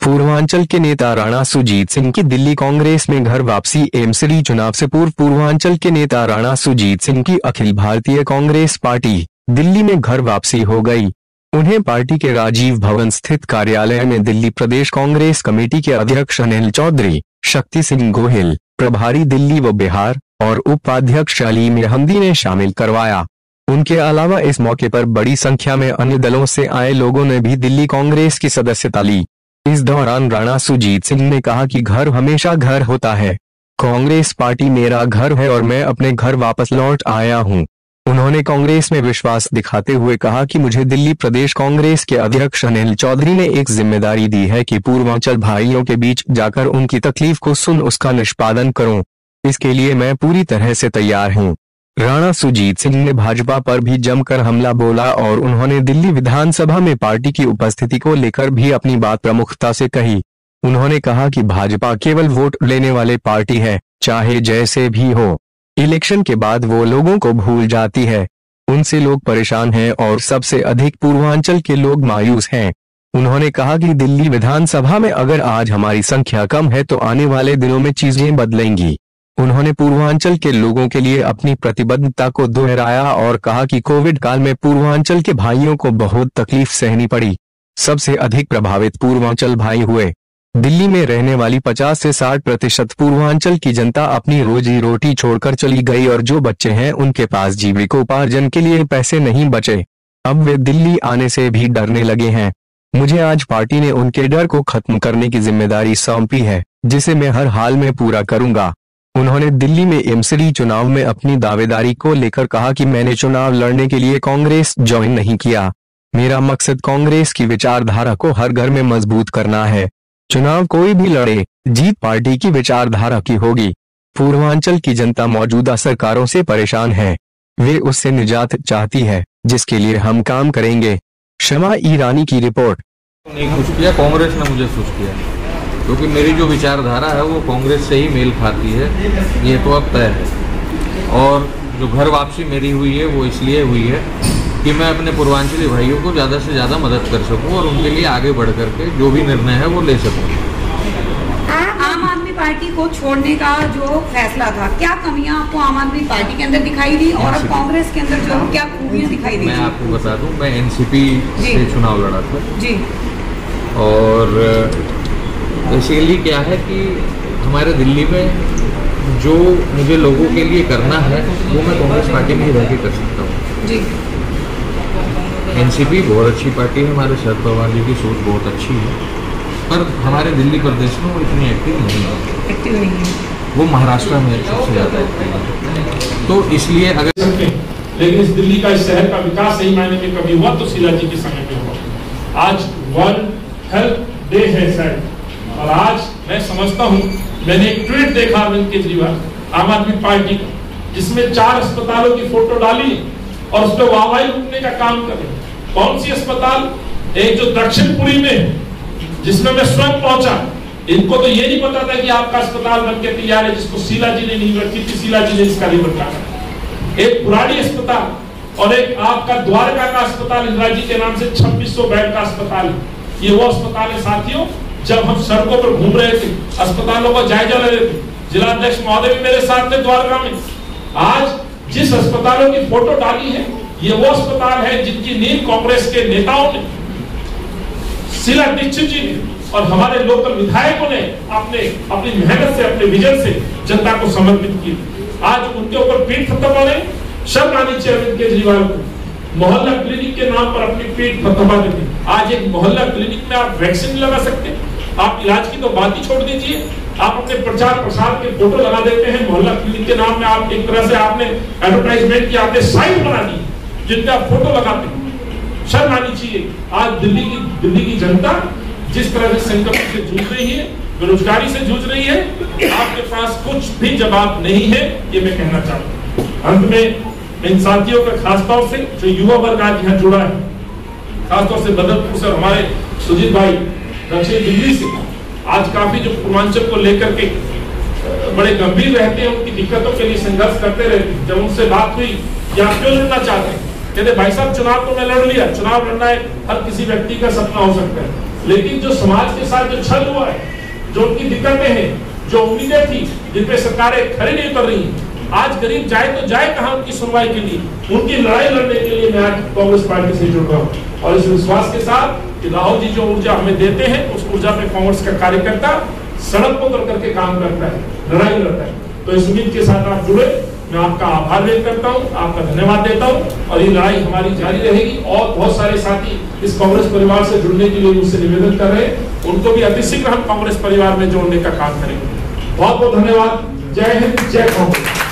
पूर्वांचल के नेता राणा सुजीत सिंह की दिल्ली कांग्रेस में घर वापसी। एमसीडी चुनाव से पूर्व पूर्वांचल के नेता राणा सुजीत सिंह की अखिल भारतीय कांग्रेस पार्टी दिल्ली में घर वापसी हो गई। उन्हें पार्टी के राजीव भवन स्थित कार्यालय में दिल्ली प्रदेश कांग्रेस कमेटी के अध्यक्ष अनिल चौधरी, शक्ति सिंह गोहिल, प्रभारी दिल्ली व बिहार और उपाध्यक्ष अलीम अहमदी ने शामिल करवाया। उनके अलावा इस मौके पर बड़ी संख्या में अन्य दलों से आए लोगों ने भी दिल्ली कांग्रेस की सदस्यता ली। इस दौरान राणा सुजीत सिंह ने कहा कि घर हमेशा घर होता है, कांग्रेस पार्टी मेरा घर है और मैं अपने घर वापस लौट आया हूं। उन्होंने कांग्रेस में विश्वास दिखाते हुए कहा कि मुझे दिल्ली प्रदेश कांग्रेस के अध्यक्ष अनिल चौधरी ने एक जिम्मेदारी दी है कि पूर्वांचल भाइयों के बीच जाकर उनकी तकलीफ को सुन उसका निष्पादन करूं। इसके लिए मैं पूरी तरह से तैयार हूं। राणा सुजीत सिंह ने भाजपा पर भी जमकर हमला बोला और उन्होंने दिल्ली विधानसभा में पार्टी की उपस्थिति को लेकर भी अपनी बात प्रमुखता से कही। उन्होंने कहा कि भाजपा केवल वोट लेने वाले पार्टी है, चाहे जैसे भी हो। इलेक्शन के बाद वो लोगों को भूल जाती है। उनसे लोग परेशान हैं और सबसे अधिक पूर्वांचल के लोग मायूस हैं। उन्होंने कहा कि दिल्ली विधानसभा में अगर आज हमारी संख्या कम है तो आने वाले दिनों में चीजें बदलेंगी। उन्होंने पूर्वांचल के लोगों के लिए अपनी प्रतिबद्धता को दोहराया और कहा कि कोविड काल में पूर्वांचल के भाइयों को बहुत तकलीफ सहनी पड़ी। सबसे अधिक प्रभावित पूर्वांचल भाई हुए। दिल्ली में रहने वाली 50 से 60% पूर्वांचल की जनता अपनी रोजी रोटी छोड़कर चली गई और जो बच्चे हैं उनके पास जीविकोपार्जन के लिए पैसे नहीं बचे। अब वे दिल्ली आने से भी डरने लगे हैं। मुझे आज पार्टी ने उनके डर को खत्म करने की जिम्मेदारी सौंपी है, जिसे मैं हर हाल में पूरा करूंगा। उन्होंने दिल्ली में एमसीडी चुनाव में अपनी दावेदारी को लेकर कहा कि मैंने चुनाव लड़ने के लिए कांग्रेस ज्वाइन नहीं किया। मेरा मकसद कांग्रेस की विचारधारा को हर घर में मजबूत करना है। चुनाव कोई भी लड़े, जीत पार्टी की विचारधारा की होगी। पूर्वांचल की जनता मौजूदा सरकारों से परेशान है, वे उससे निजात चाहती है, जिसके लिए हम काम करेंगे। शमा ईरानी की रिपोर्ट। नहीं कुछ किया, कांग्रेस ने मुझे कुछ किया, क्योंकि मेरी जो विचारधारा है वो कांग्रेस से ही मेल खाती है, ये तो अब तय है। और जो घर वापसी मेरी हुई है वो इसलिए हुई है कि मैं अपने पूर्वांचली भाइयों को ज़्यादा से ज़्यादा मदद कर सकूं और उनके लिए आगे बढ़ करके जो भी निर्णय है वो ले सकूं। आम आदमी पार्टी को छोड़ने का जो फैसला था, क्या कमियां आपको आम आदमी पार्टी के अंदर दिखाई दी और अब कांग्रेस के अंदर जो क्या खूबियां दिखाई दी? मैं आपको बता दूं, मैं एनसीपी से चुनाव लड़ा था जी। और बेसिकली क्या है कि हमारे दिल्ली में जो मुझे लोगों के लिए करना है वो मैं कांग्रेस पार्टी में ही रह के कर सकता हूँ जी। एनसीपी बहुत अच्छी पार्टी है, हमारे शरद पवार जी की सोच बहुत अच्छी है, पर हमारे दिल्ली प्रदेश में वो इतनी एक्टिव नहीं है। वो महाराष्ट्र में सबसे ज़्यादा एक्टिव है। तो इसलिए अगर लेकिन इस दिल्ली का, इस शहर का विकास सही मायने में कभी हुआ तो शीला जी के समय में हुआ। आज वर्ल्ड हेल्थ डे है सर, और आज मैं समझता हूँ, मैंने एक ट्वीट देखा अरविंद केजरीवाल आम आदमी पार्टी का, जिसमें 4 अस्पतालों की फोटो डाली और उस पर वाहवाही लूटने का काम करे। कौन सी अस्पताल? एक जो दक्षिणपुरी में, जिसमें मैं स्वयं पहुंचा। इनको तो ये नहीं पता था कि आपका अस्पताल बनके तैयार है, जिसको शीला जी ने नींव रखी थी, शीला जी ने इसका रिपोर्ट काटा। एक पुरानी अस्पताल और एक आपका द्वारका का अस्पताल इंदिरा जी के नाम से 2600 बेड का अस्पताल। ये वो अस्पताल है साथियों, जब हम सड़कों पर घूम रहे थे, अस्पतालों का जायजा ले रहे थे, जिलाध्यक्ष महोदय भी मेरे साथ थे द्वारका में। आज जिस अस्पतालों की फोटो डाली है, ये वो अस्पताल है जिनकी नींव कांग्रेस के नेताओं ने, शीला दीक्षित जी ने और हमारे लोकल विधायकों ने अपनी मेहनत से, अपने विजन से जनता को समर्पित की। आज उनके ऊपर पीठ थपथपाने, शर्म आनी चाहिए अरविंद केजरीवाल को। मोहल्ला क्लिनिक के नाम पर अपनी पीठ थपथपा देते। आज एक मोहल्ला क्लिनिक में आप वैक्सीन लगा सकते हैं, आप इलाज की तो बात ही छोड़ दीजिए, आप अपने प्रचार प्रसार के फोटो लगा देते हैं। मोहल्ला क्लिनिक के नाम में आप एक तरह से आपने एडवर्टाइजमेंट की, आपने साइट बना दी जिनपे आप फोटो लगाते हैं। शर्म आनी चाहिए। आज दिल्ली की जनता जिस तरह से संकट से जूझ रही है, बेरोजगारी से जूझ रही है, आपके पास कुछ भी जवाब नहीं है, ये मैं कहना चाहता हूँ। अंत में इन साथियों का खासतौर से जो युवा वर्ग आज यहाँ जुड़ा है, खासतौर से बदरपुर से हमारे सुजीत भाई दक्षिण दिल्ली से, आज काफी जो पूर्वांचल को लेकर के बड़े गंभीर रहते हैं, उनकी दिक्कतों के लिए संघर्ष करते रहते हैं। जब उनसे बात हुई कि आप क्यों लड़ना चाहते हैं, कहते भाई साहब चुनाव तो मैं लड़ लिया, चुनाव लड़ना हर किसी व्यक्ति का सपना हो सकता है, लेकिन जो समाज के साथ जो छल हुआ है, जो उनकी दिक्कतें हैं, जो उम्मीदें थी जिन पे सरकारें खड़ी नहीं कर रही, आज गरीब जाए तो जाए कहां उनकी सुनवाई के लिए, उनकी लड़ाई लड़ने के लिए मैं आज कांग्रेस पार्टी से जुड़ रहा हूं। और इस विश्वास के साथ कि राहुल जी जो ऊर्जा हमें देते हैं, उस ऊर्जा पे कांग्रेस का कार्यकर्ता सड़क पर उतर करके काम करता है, लड़ाई लड़ता है। तो इस उम्मीद के साथ आप जुड़े, मैं आपका आभार व्यक्त करता हूं, आपका धन्यवाद देता हूं और ये लड़ाई हमारी जारी रहेगी। और बहुत सारे साथी इस कांग्रेस परिवार से जुड़ने के लिए मुझसे निवेदन कर रहे हैं, उनको भी अतिशीघ्र हम कांग्रेस परिवार में जोड़ने का काम करेंगे। बहुत बहुत धन्यवाद। जय हिंद, जय कांग्रेस।